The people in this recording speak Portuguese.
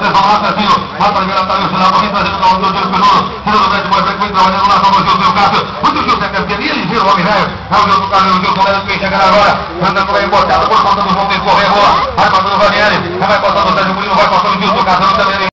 atenção lá, Cezinho. Na primeira tá o final, vem trazendo o nome do Diego Penudo. Tirando o médico, mas vem trabalhando lá, só o Gilson Cássio. Muito Gilson, é campeão, e ele gira o homem velho. É o Gilson Cássio, o Gilson Leno, quem chega agora. Andando bem embotado por conta do João Correia, boa. Vai passando o Ranieri, vai passando o Sérgio Murilo, vai passando o Gilson Cássio também.